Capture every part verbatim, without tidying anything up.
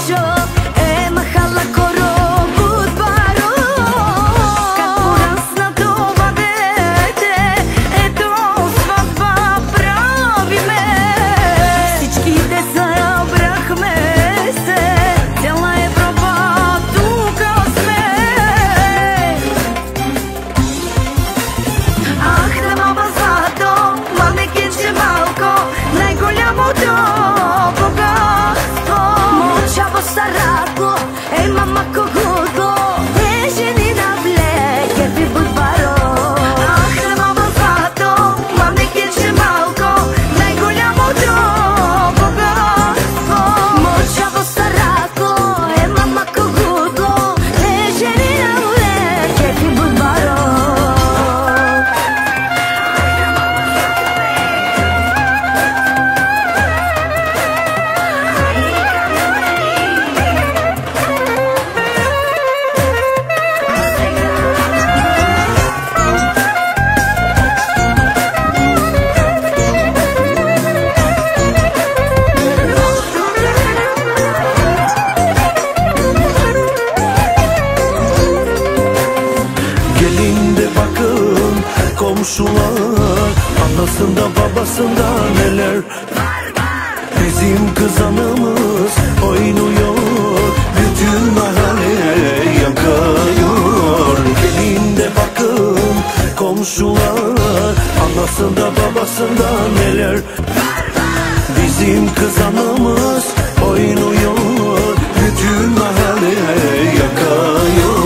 komşular, anasında babasında neler var var. Bizim kızanımız oynuyor, bütün mahalle yakıyor. Gelin de bakın komşular, anasında babasında neler var var. Bizim kızanımız oynuyor, bütün mahalle yakıyor.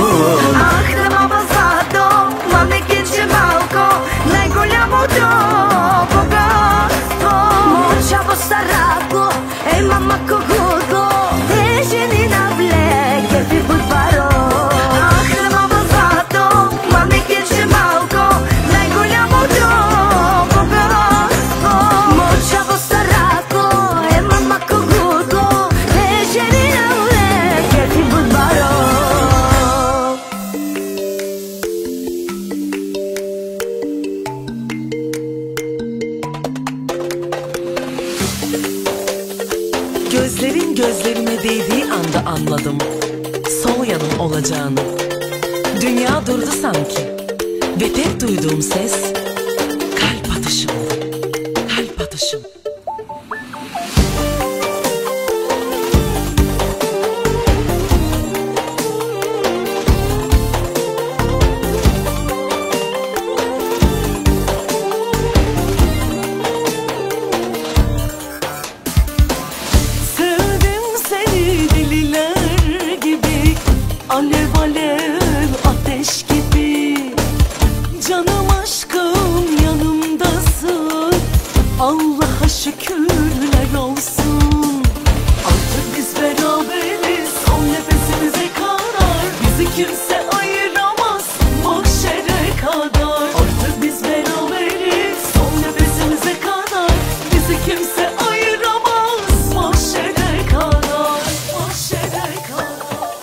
Gözlerin gözlerime değdiği anda anladım sol yanım olacağını. Dünya durdu sanki ve tek duyduğum ses kalp atışım, kalp atışım. Alev alev ateş gibi, canım aşkım yanımdasın. Allah'a şükürler olsun. Artık biz beraberiz son nefesimize kadar. Bizi kimse ayıramaz mahşere kadar. Artık biz beraberiz son nefesimize kadar. Bizi kimse ayıramaz mahşere kadar, mahşere kadar.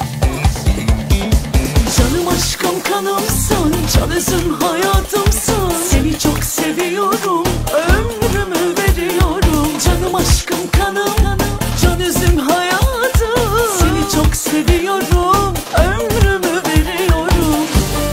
Canım aşkım kanımsın, can özüm hayatımsın. Seni çok seviyorum, ömrümü veriyorum. Canım aşkım kanım, can özüm hayatım. Seni çok seviyorum, ömrümü veriyorum.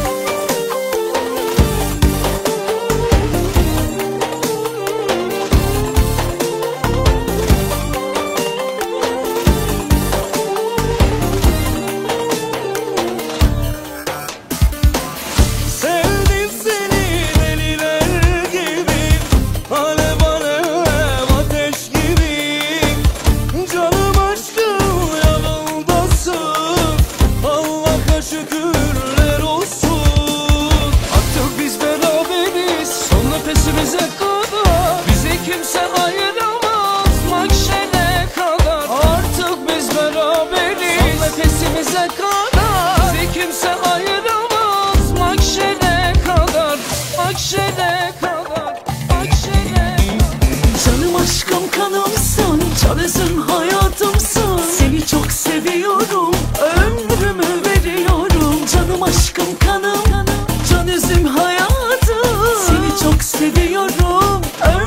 Canım aşkım kanımsın, can özüm hayatımsın. Seni çok seviyorum, ömrümü veriyorum. Canım aşkım kanım, can özüm hayatım. Seni çok seviyorum,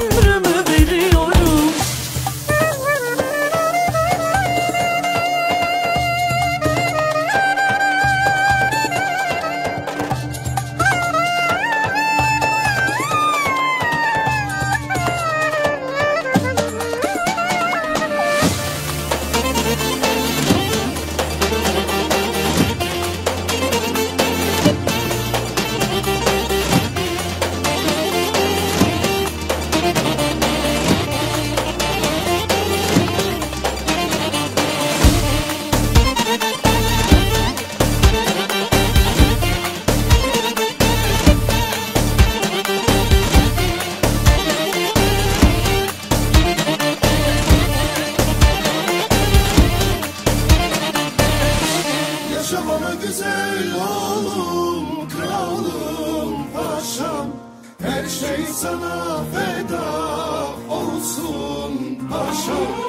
ömrümü veriyorum. güzel oğlum, kralım, paşam, her şey sana feda olsun paşam.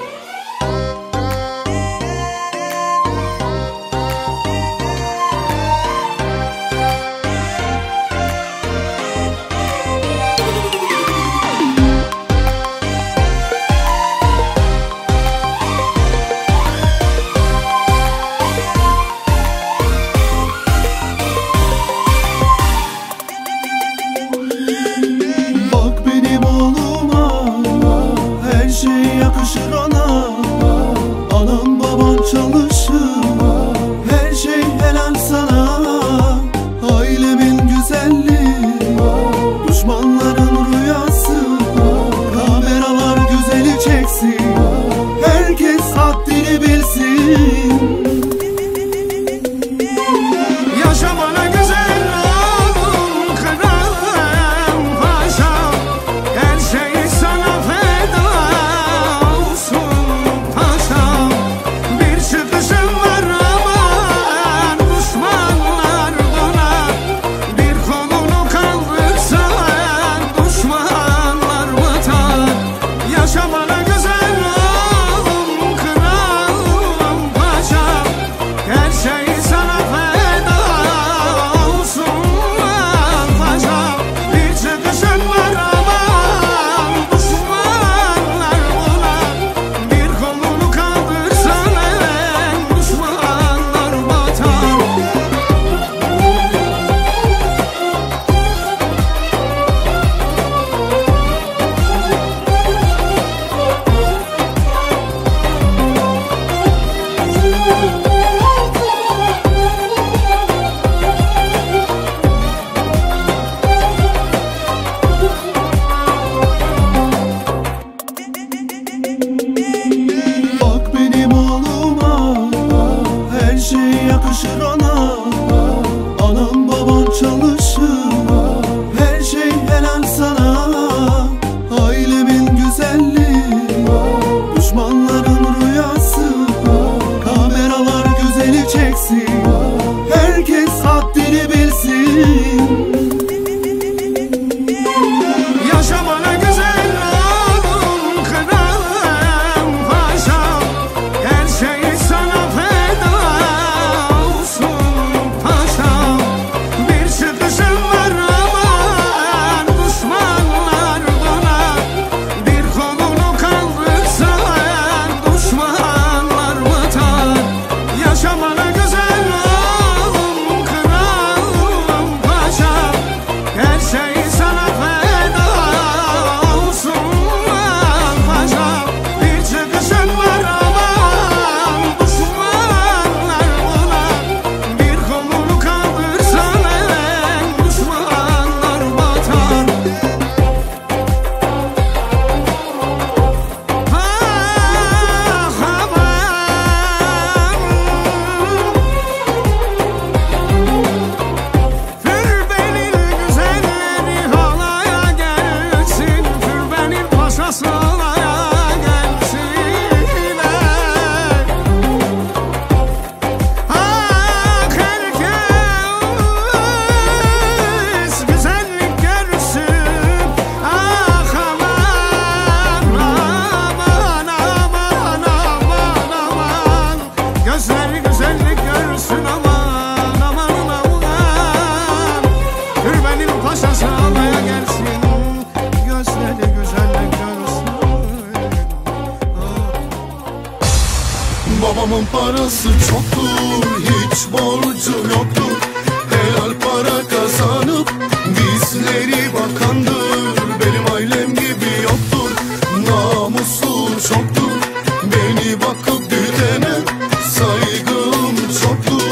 Yakışır ona, anam babam çalışır, her şey helal sana. Ailemin güzelliği, düşmanların rüyası, kameralar güzeli çeksin, herkes haddini bilsin. Yaşa bana güzel oğlum, kralım, paşam, her şey sana feda. Yakışır ona, anam babam çalışır, her şey helal sana. Ailemin güzelliği, düşmanların rüyası, kameralar güzeli çeksin, herkes haddini bilsin. Yaşa bana güzel oğlum, kralım, paşam, her şey sana feda. Babamın parası çoktur, hiç borcu yoktur. Helal para kazanıp bizleri bakandır. Benim ailem gibi yoktur, namuslu çoktur. Beni bakıp büyütene saygım çoktur.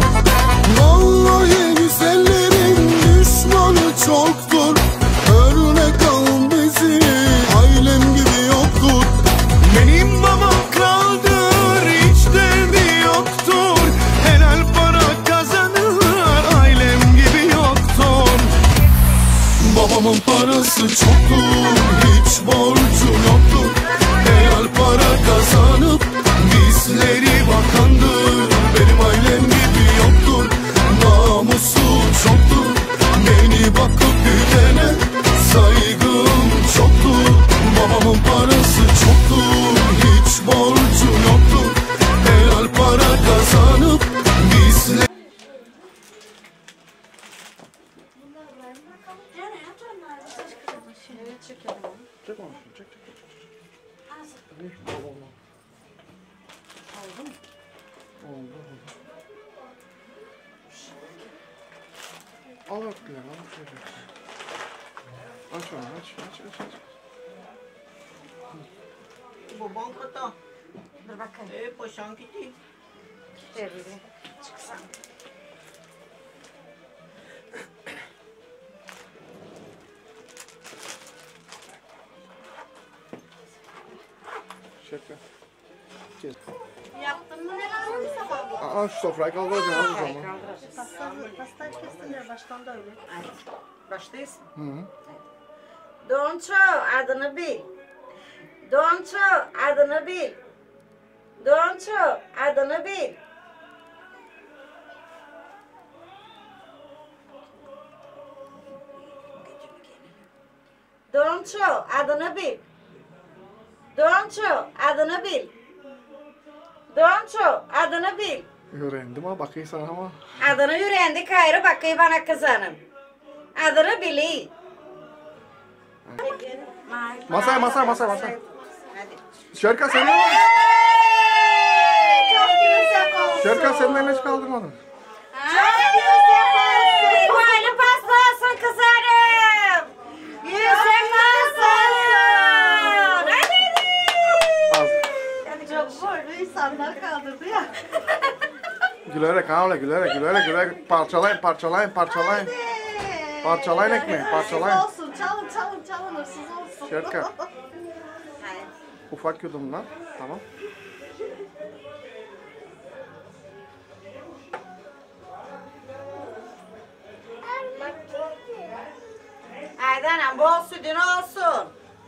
Vallahi güzellerin düşmanı çoktur. Öyle parası çoktur, hiç borcu yoktur. Helal para kazanıp bizleri bakandır. Benim ailem gibi yoktur, namusu çoktur. Beni bakıp büyütene saygım çoktur. Babamın parası çoktur, hiç borcu yoktur. Helal para kazanıp bizleri. Çek onu, çek çek çek. Oldu mu? Oldu, oldu. Al bak Gülen, al şöyle. Aç onu, aç, aç, aç, aç. Bu bon kutu. Dur bakayım. Ee, poşan gitti. Devri. Çıksam. Şaka. Kes. Yaptın mı ne lazım sabah bu? Aa, şu sofrayı kaldıracağım, al o zaman. Pasta, pastayı kestin ya baştan da öyle. Baştayız. Hı hı. Donço adını bil. Donço adını bil. Donço adını bil. Donço adını bil. Donço adını bil. Donço adını bil. Öğrendim ama bakayım sana ama. Adını yüreğinde gayrı bakayım bana kızanım. Adını bili. Masaya, masaya, masaya, masaya. Hadi. Şerka senin Çok güzel olsun. Şerka senin eline hiç kaldırmadın. Çok güzel olsun. Boynu paslasın kızarım. Yüzün paslasın. Hadi. Az. Yani çok boylu insanlar kaldırdı ya. Gülerek hamle, gülerek, gülerek, gülerek. Parçalayın, parçalayın, parçalayın. Parçalayın ekmeği, parçalayın. Hırsız olsun, çalın, çalın, çalın, hırsız olsun. Şerka. Hadi. Ufak yudumlar. Tamam. Aydan'ım bol sütün olsun.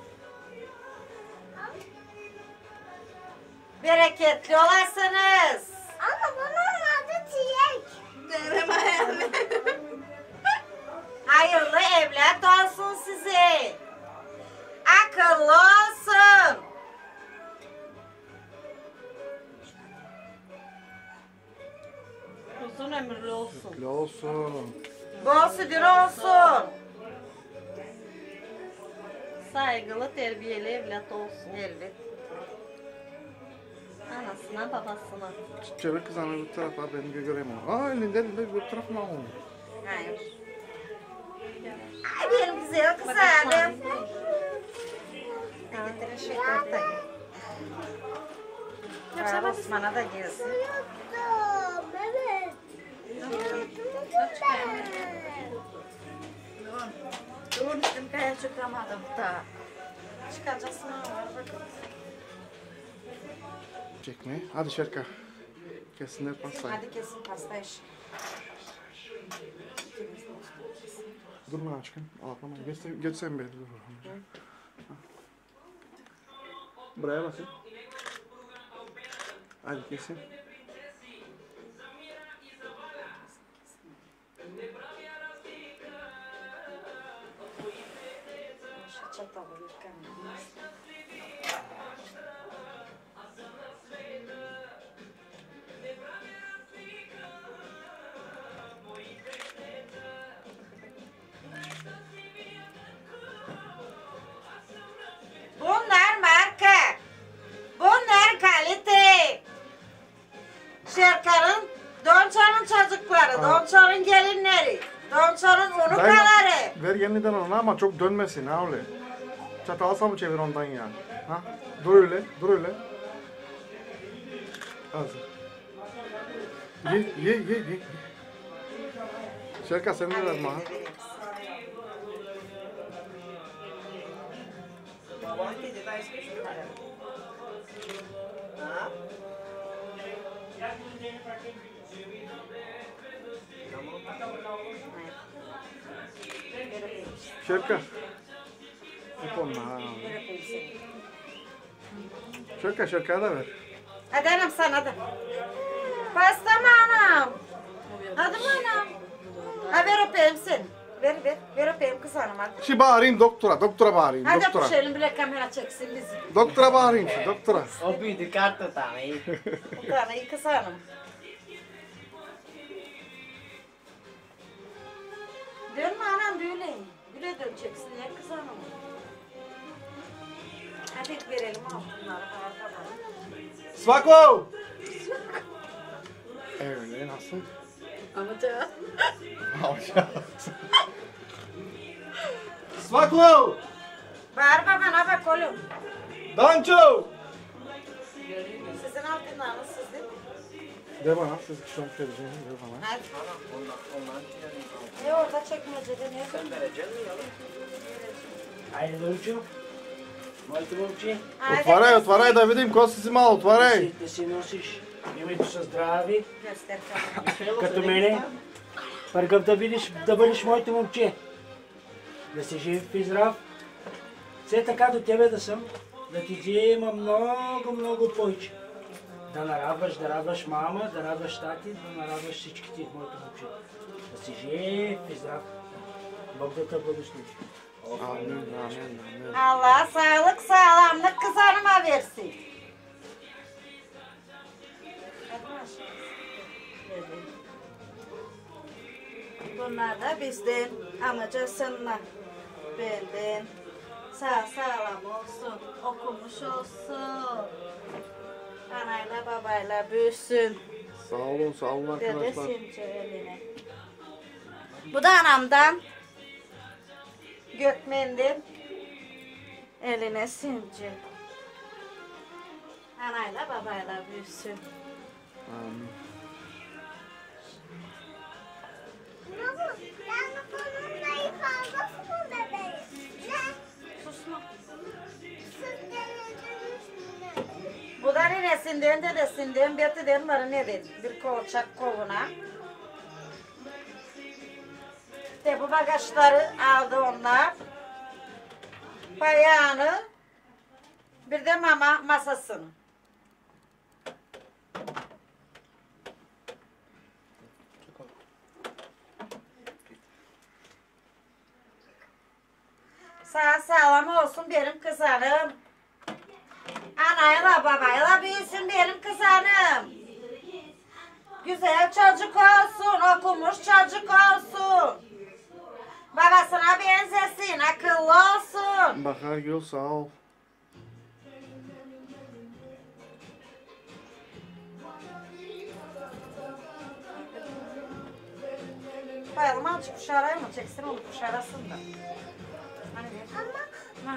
Bereketli olasınız. Ama bunun adı çilek. Derim hayalini. Hayırlı evlat olsun size. Akıllı olsun. Uzun ömürlü olsun. Güle olsun. Bol sütün olsun. Saygılı, terbiyeli evlat olsun. Elbet. Anasına, babasına. Çevir kızını bu tarafa, ben göreyim onu. Aa, elinde, elinde, bu tarafına al onu. Hayır. Ay benim güzel kızarım. Getirin şu ortaya. Ver Osman'a da gelsin. Dur üstüm kaya çıkamadım da. Çıkacaksın ama bakalım. Çekmeyi. Hadi Şerka. Kesinler pastayı. Hadi kesin pasta işi. Durma aşkım. Ağlama. Geç, sen- geç sen beni. Dur. Buraya bakın. Hadi kesin. Şu çatalı yıkanıyor. Bunlar marka. Bunlar kalite. Şerkar'ın, Donçar'ın çocukları, Aa. Donçar'ın gelinleri, Donçar'ın unukaları. Ver yeniden onu ama çok dönmesin ha öyle. Çatalsa mı çevir ondan ya? Ha? Dur öyle, dur öyle. Az. Ye, ye, ye, ye. Şerka sen de verme ha. Baban dedi, ben hiçbir şey Ha? Şerka. Hep onlar. Ver öpeyim seni. Şöyle şöyle da ver. Hadi anam sana da. Pasta mı anam? Hadi mi anam? Ha ver öpeyim seni. Ver ver. Ver öpeyim kız hanım hadi. Şimdi bağırayım doktora. Doktora bağırayım. Hadi Doktora. öpüşelim bile kamera çeksin bizi. Doktora bağırayım şimdi. Doktora. O büyüdü kartı tane. Bu tane iyi kız hanım. Dönme anam böyle. Böyle döneceksin ya kız hanım. Hadi verelim altınları. Svako! Evet, nasıl? Amca. Svako! Bağır babana bak oğlum. Danço! Sizin altınlarınız sizin. De bana, siz kişiden bir şey diyeceğim. De bana. Hadi. E orada çekmecede ne? Sen vereceksin mi yavrum? Haydi Dolcu. Molto Dolci. Otvaraj, otvaraj da vidim ko si si malo, otvaraj. Da si nosiš, imajte se zdravi, Göster kamerayı. като мене. Пъргав да видиш, да бъдеш моето момче. Да си жив и здрав. Все така до тебе да съм, да ти взема много, много повече. Да нарадваш, да радваш мама, да радваш тати, да нарадваш всички ти, моето момче. Да си жив и здрав. Бог да те благослови. Amin, amin, amin. Allah sağlık sağlamlık kız hanıma versin. Bunlar da bizden amcasınla benden sağ sağlam olsun, okumuş olsun. Anayla babayla büyüsün. Sağ olun, sağ olun arkadaşlar. Dedesince eline. Bu da anamdan. Gökmen'den eline sinci. Anayla babayla büyüsün. Amin. Baba, ben bunun dayı fazlası mı bebeğim? Ne? Susma. Siz denediniz mi? Bu da ninesinden, dedesinden, betiden var nedir? Bir kolçak koluna. İşte bu bagajları aldı onlar. Bayağını. Bir de mama masasını. Sağ sağlam olsun benim kız hanım. Anayla babayla büyüsün benim kız hanım. Güzel çocuk olsun, okumuş çocuk olsun. Babasına benzesin, akıllı olsun. Bahar Gül sağ ol. Bayılma azıcık kuşarayı mı? Çeksin onu kuşarasın da. Hani ver. Ha.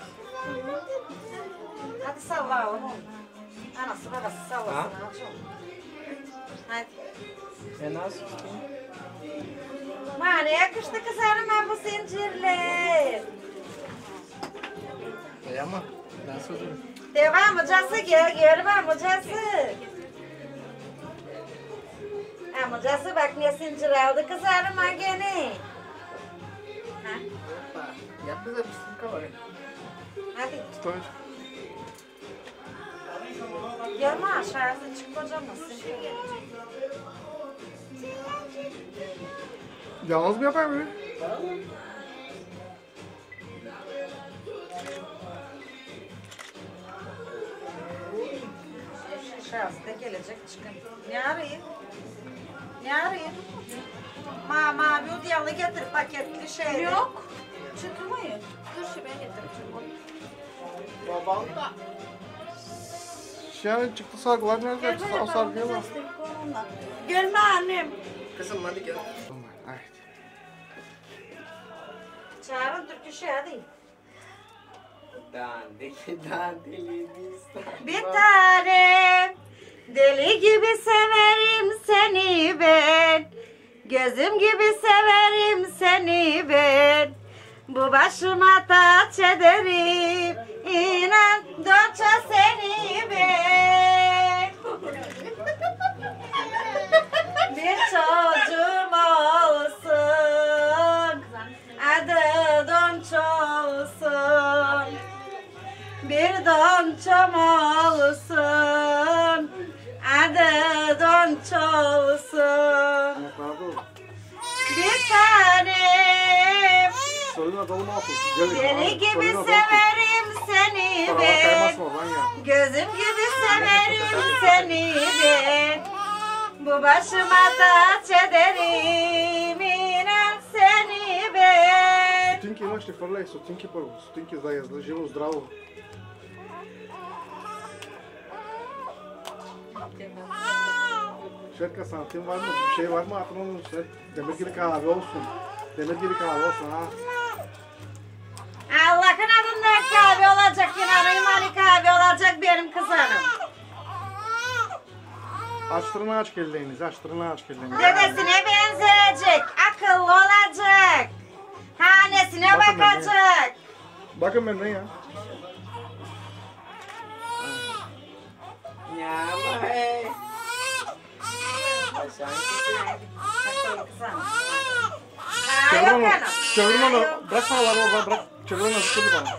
Hadi salla oğlum. Anası babası sallasın azıcık. Hadi. Е нас. Mane yakıştı kız hanıma bu zincirler. Ама, да се удобно. Devam amcası gel, gel amcası. Amcası bak ne zincir aldı kız hanıma gene. Ha? Я да записам каваре. Hadi. Stój. Gelme aşağısı çık kocamasın. Yalnız mı yapayım mı? Aşağısı da gelecek çıkın. Ne arayayım? Ne arayayım? Ma mavi udiyalı getir paketli şey. Yok. Çıkmayın. Dur şu ben getireceğim. Babam da. Şey çıktı sargılar nerede? Sağ sargıya bak. Gelme annem. Kızım hadi gel. Haydi. Çağırın türkü şey hadi. Dandeli dandeli biz. Bir tanem, deli gibi severim seni ben. Gözüm gibi severim seni ben. Bu başıma taç ederim, inan donça seni ben. Bir çocuğum olsun, adı donça olsun. Bir don çamalısın, adı don çalsın. Bir tanem, deli gibi severim seni ben. Gözüm gibi severim seni ben. Bu başıma taç ederim inan seni ben. Стотинки имаш ли фърляй? Стотинки първо. Стотинки за да язда живо, здраво. Şerka santim var mı? Bir şey var mı aklımda? Demir gibi kahve olsun. Demir gibi kahve olsun ha. Allah'ın adında kahve olacak, inanayım hani kahve olacak benim kızarım. Açtırın aç kelleğinizi, açtırın aç kelleğinizi. Dedesine benzeyecek, akıllı olacak. Hanesine Bakın bakacak. Bakın benden ya. Ya vay. Çevir onu, çevir onu. Bırak paraları oradan, bırak. Çevir onu, çevir bana.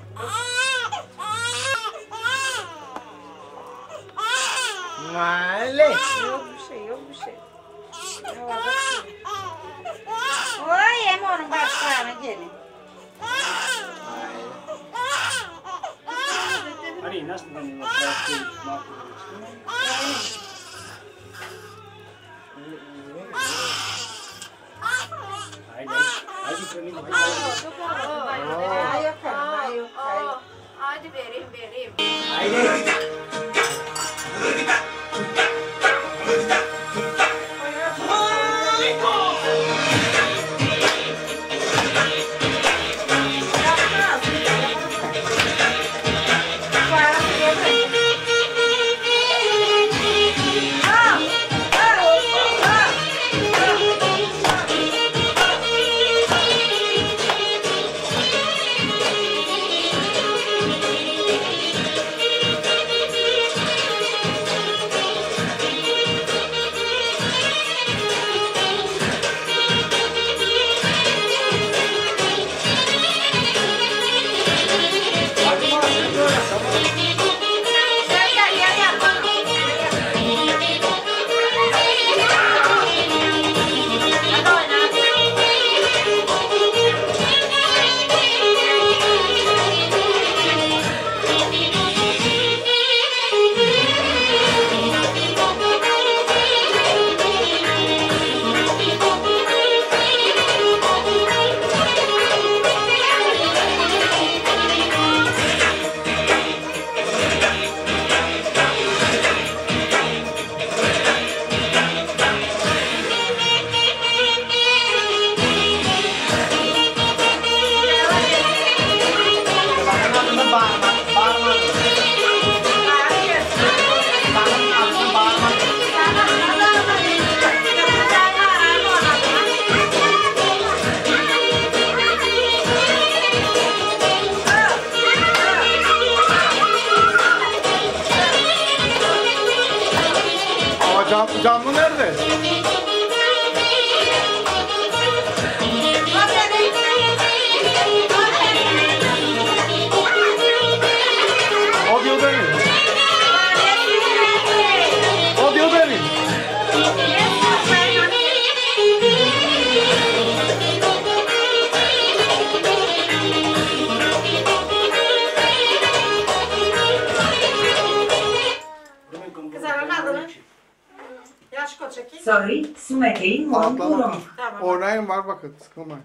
Vale. Yok bir şey, yok bir şey. Oy, hem onun başlarına gelin. Ari, nasıl ben bıraktım? Haydi, haydi training, haydi. Ay yok, ay yok, ay yok. Hadi vereyim vereyim. Haydi. Can, canlı nerede? O diyor benim. O diyor benim. Kızaramadı mı? Yaş koç çekeyim. Sorry, sumekeyin mon kuron. Tamam. Oynayın var bakın, sıkılmayın.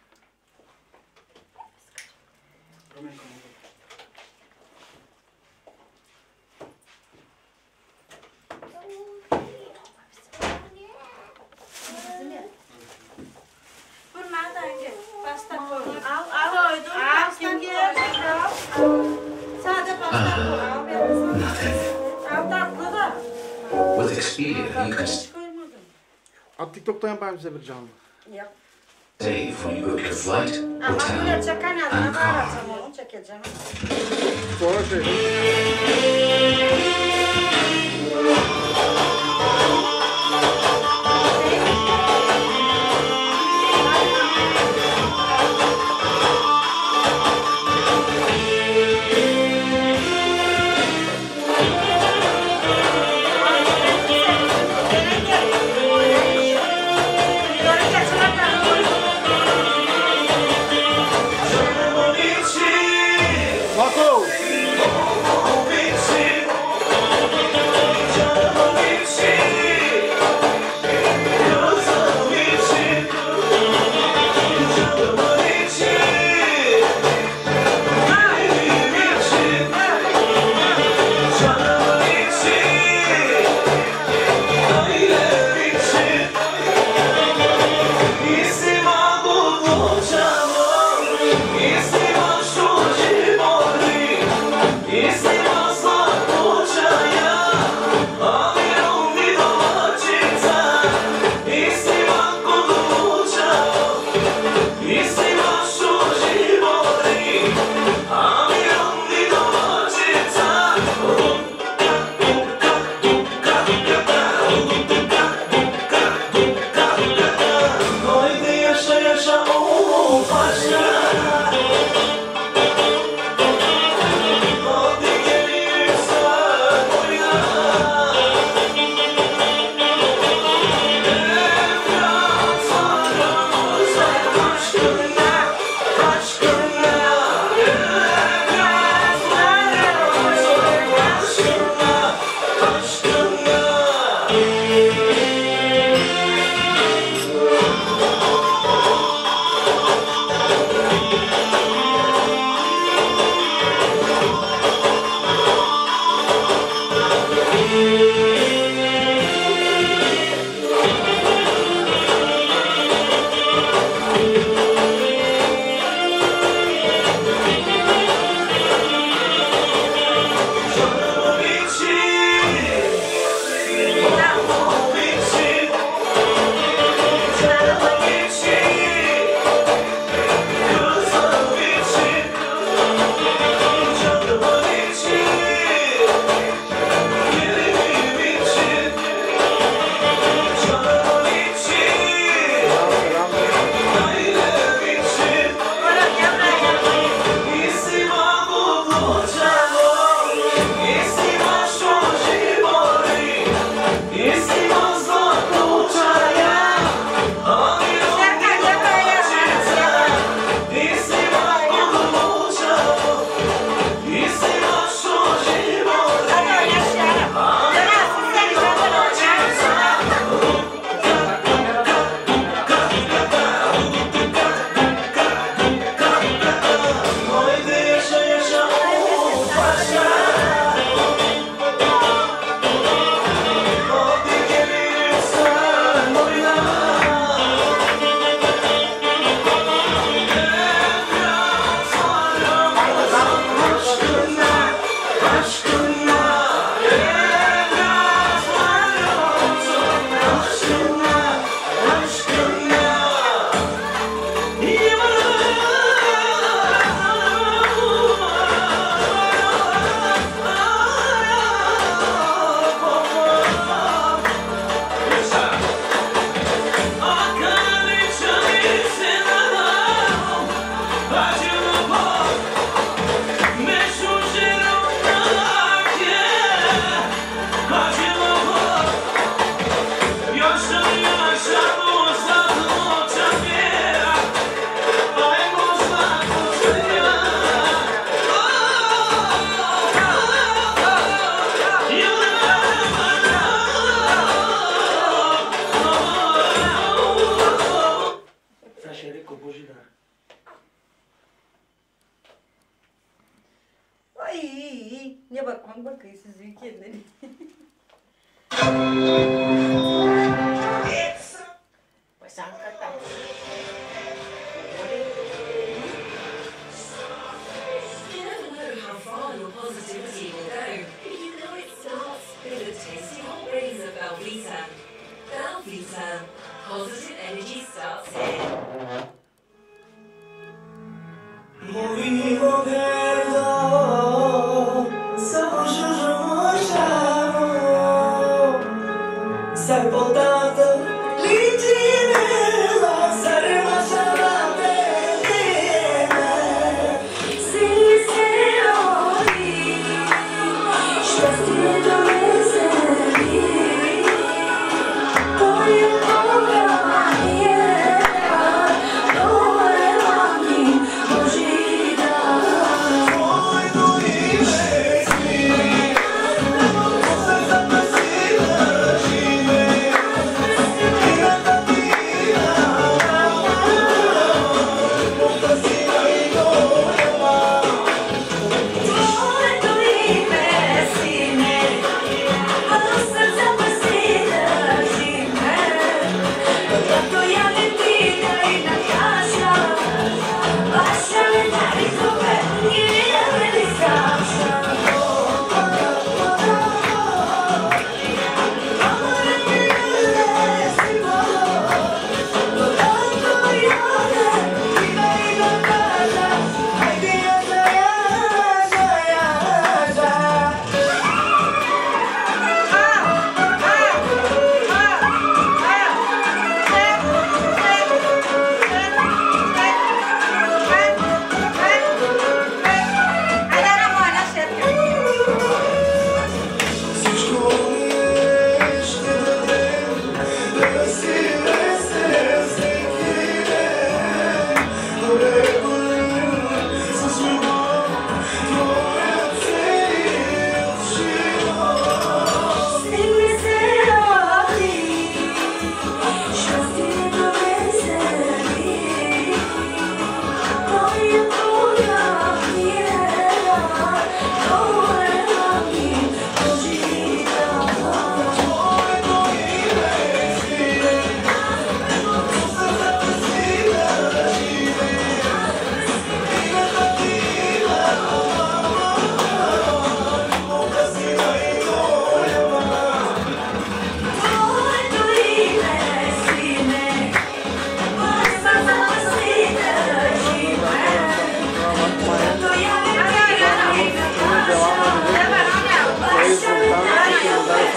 Bunlar da önce pasta koy. Al, al. Koydum. Al, kim gelecek? Sade pasta koy. Al, benim sana. Al tatlı da. With Expedia, you can At TikTok'ta yapayım size bir canlı. Yap. save when you book your flight, Ama buraya hotel, çeken adına and car. bağıracağım onu çekeceğim. Sonra şey. Paco!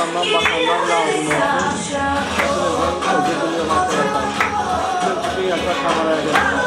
bakandan bakandan lazım olsun. Hepinizden özür diliyorum arkadaşlar. Bütün yaprak kameraya gelsin.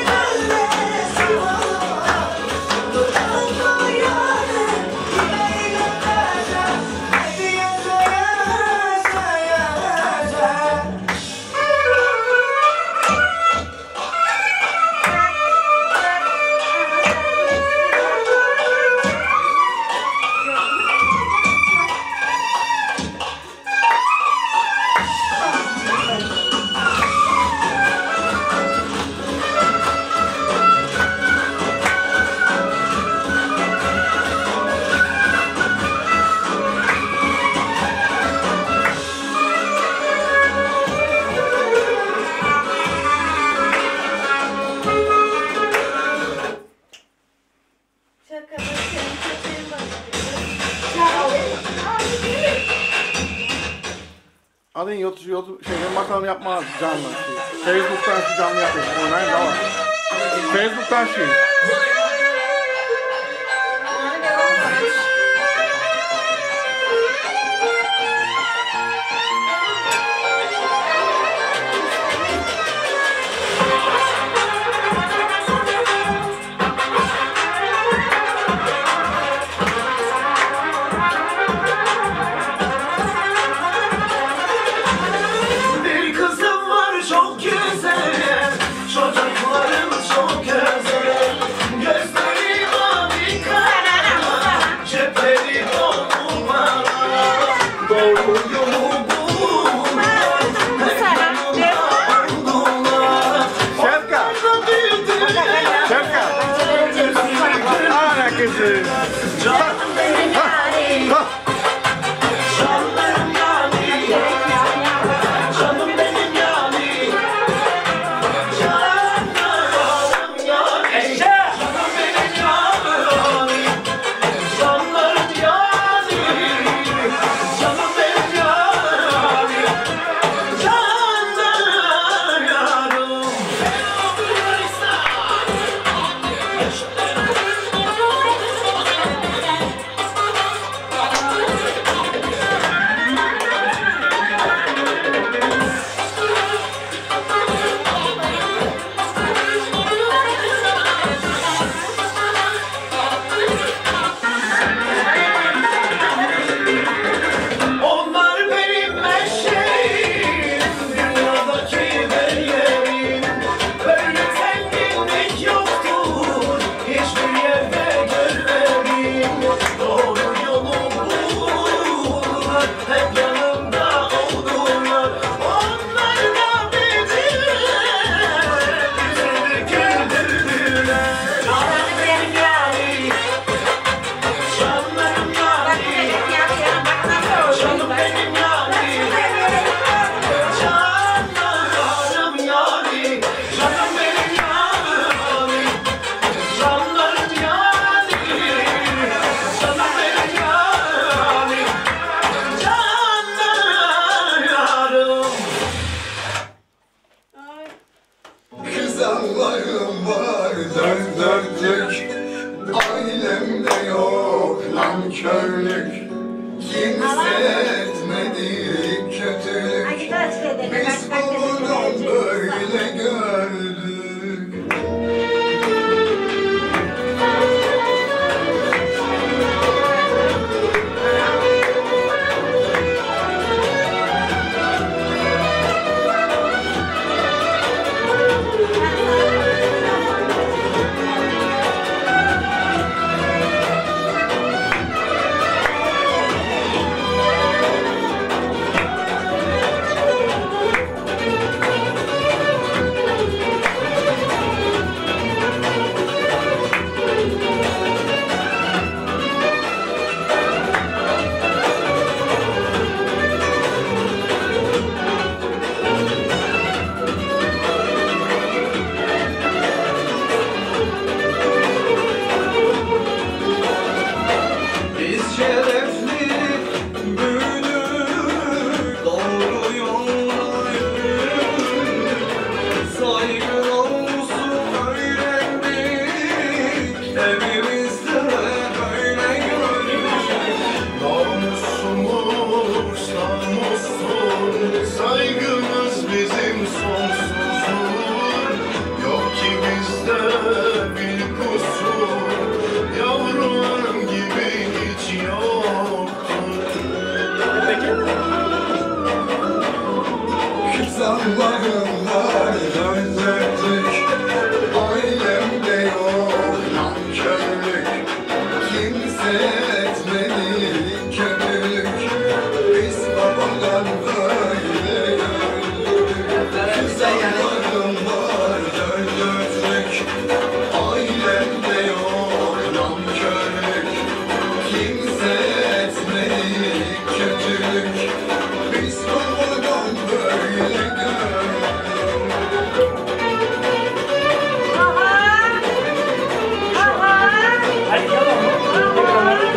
Hadi YouTube, YouTube şeyden bakalım yapma canlı. Facebook'tan şu canlı yapayım. Oynayın da var. Facebook'tan şey. Kimse etmedi kötülük, biz babadan böyle gördük. Kızlarım var dört dörtlük, ailemde yok nankörlük. Kimse etmedi kötülük, biz babadan böyle gördük. Hadi yalan.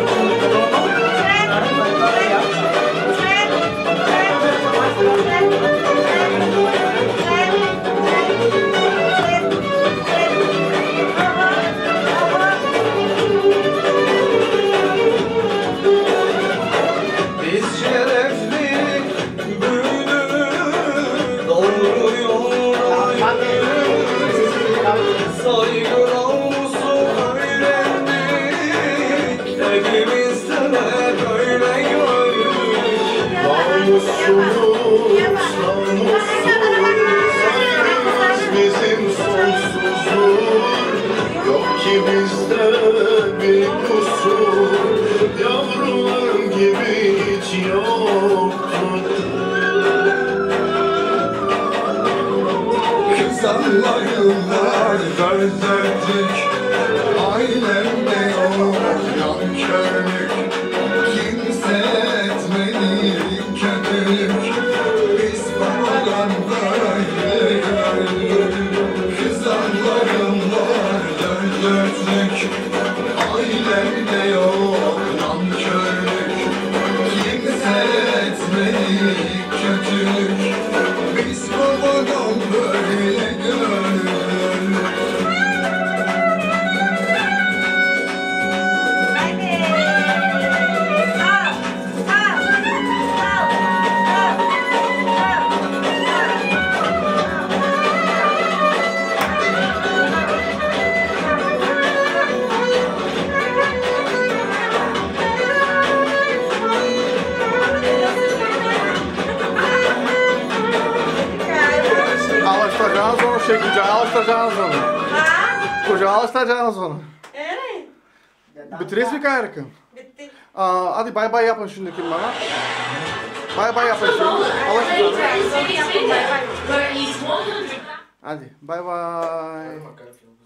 Biz şerefli büyüdük, doğru yolda yürüdük, saygı namusu öğrendik, evimizde böyle gördük. Namusumuz, namusumuz, bizim sonsuzluğumuz, yok ki bizde bir kusur, yavrularım gibi hiç yoktur. Kızanlarım var dört dörtlük, ailemde yok nankörlük. Kimse etmedi kötülük, biz babadan böyle gördük. Kızanlarım var dört dörtlük, ailemde yok nankörlük. Kimse etmedi kötülük, biz babadan böyle gördük. Alıştıracağınız onu şey, kucağa alıştıracağınız onu. Kucağa alıştıracağınız onu. Evet. Bittiniz mi Kayrık'ın? Bitti. Aa, hadi bay bay yapın şimdi kim bana. Bay bay yapın şimdi. Alıştırın. Hadi bay bay.